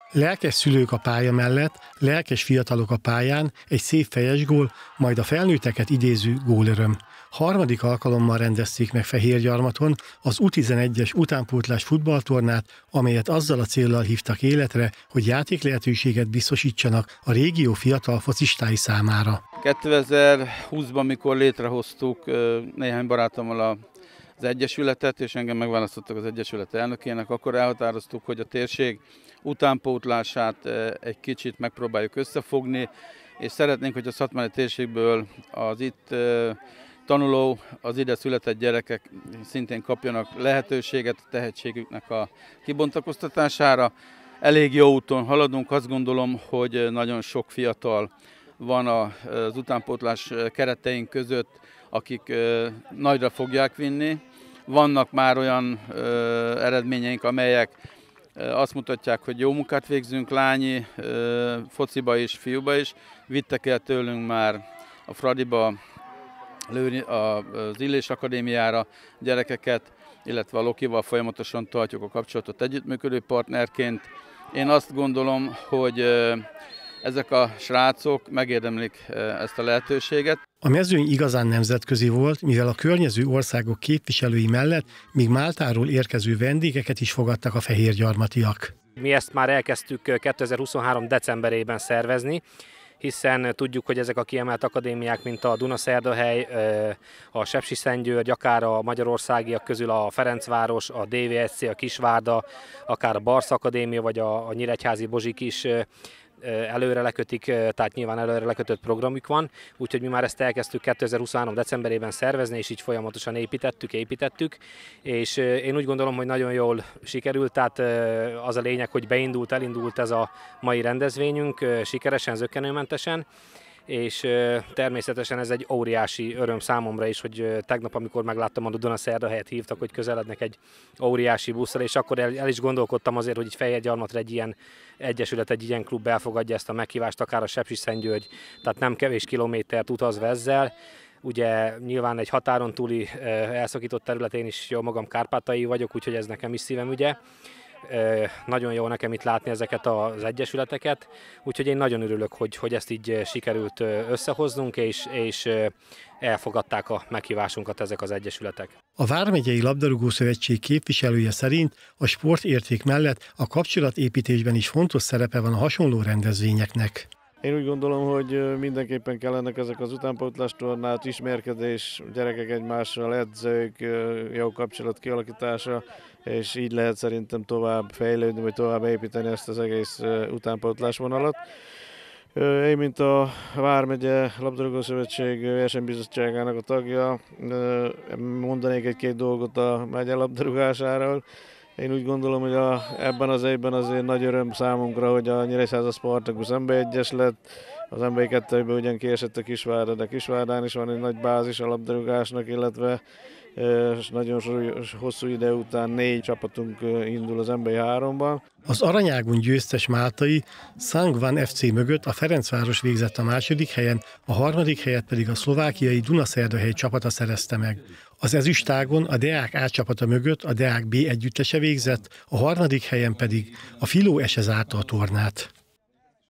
Lelkes szülők a pálya mellett, lelkes fiatalok a pályán, egy szép fejes gól, majd a felnőtteket idéző gólöröm. Harmadik alkalommal rendezték meg Fehérgyarmaton az U11-es utánpótlás futballtornát, amelyet azzal a céllal hívtak életre, hogy játéklehetőséget biztosítsanak a régió fiatal focistái számára. 2020-ban, mikor létrehoztuk néhány barátommal az Egyesületet, és engem megválasztottak az Egyesület elnökének, akkor elhatároztuk, hogy a térség utánpótlását egy kicsit megpróbáljuk összefogni, és szeretnénk, hogy a szatmári térségből az itt tanuló, az ide született gyerekek szintén kapjanak lehetőséget a tehetségüknek a kibontakoztatására. Elég jó úton haladunk, azt gondolom, hogy nagyon sok fiatal van az utánpótlás kereteink között, akik nagyra fogják vinni. Vannak már olyan eredményeink, amelyek azt mutatják, hogy jó munkát végzünk lányi, fociba is, fiúba is. Vittek el tőlünk már a Fradiba, az Illés Akadémiára gyerekeket, illetve a Lokival folyamatosan tartjuk a kapcsolatot együttműködő partnerként. Én azt gondolom, hogy ezek a srácok megérdemlik ezt a lehetőséget. A mezőny igazán nemzetközi volt, mivel a környező országok képviselői mellett még Máltáról érkező vendégeket is fogadtak a fehérgyarmatiak. Mi ezt már elkezdtük 2023. decemberében szervezni, hiszen tudjuk, hogy ezek a kiemelt akadémiák, mint a Dunaszerdahely, a Sepsiszentgyörgy, akár a magyarországiak közül a Ferencváros, a DVSC, a Kisvárda, akár a Barsz Akadémia vagy a Nyíregyházi Bozsik is előre lekötik, tehát nyilván előre lekötött programjuk van, úgyhogy mi már ezt elkezdtük 2023. decemberében szervezni, és így folyamatosan építettük, és én úgy gondolom, hogy nagyon jól sikerült, tehát az a lényeg, hogy elindult ez a mai rendezvényünk sikeresen, zökkenőmentesen, és természetesen ez egy óriási öröm számomra is, hogy tegnap, amikor megláttam, a Dunaszerdahelyet hívtak, hogy közelednek egy óriási busszal, és akkor el is gondolkodtam azért, hogy Fehérgyarmatra egy ilyen egyesület, egy ilyen klub elfogadja ezt a meghívást, akár a Sepsiszentgyörgy, tehát nem kevés kilométert utazva ezzel. Ugye nyilván egy határon túli elszakított területén is jó magam kárpátai vagyok, úgyhogy ez nekem is szívem ügye. Nagyon jó nekem itt látni ezeket az egyesületeket, úgyhogy én nagyon örülök, hogy ezt így sikerült összehoznunk, és elfogadták a meghívásunkat ezek az egyesületek. A Vármegyei Labdarúgó Szövetség képviselője szerint a sportérték mellett a kapcsolatépítésben is fontos szerepe van a hasonló rendezvényeknek. Én úgy gondolom, hogy mindenképpen kellenek ezek az utánpótlás tornák, ismerkedés, gyerekek egymással, edzők, jó kapcsolat kialakítása, és így lehet szerintem tovább fejlődni, vagy tovább építeni ezt az egész utánpótlás vonalat. Én, mint a Vármegye Labdarúgó Szövetség versenybizottságának a tagja, mondanék egy-két dolgot a megye labdarúgásáról. Én úgy gondolom, hogy ebben az évben azért nagy öröm számunkra, hogy a Nyíregyháza Spartacus NB1-es lett, az NB2-ben ugyan kiesett a Kisvárda, de Kisvárdán is van egy nagy bázis a labdarúgásnak, illetve nagyon hosszú ide után 4 csapatunk indul az NB3-ban. Az aranyágon győztes máltai Szangvan FC mögött a Ferencváros végzett a második helyen, a harmadik helyet pedig a szlovákiai Dunaszerdahely csapata szerezte meg. Az ezüstágon a Deák A csapata mögött a Deák B együttese végzett, a harmadik helyen pedig a Filó Ese zárta a tornát.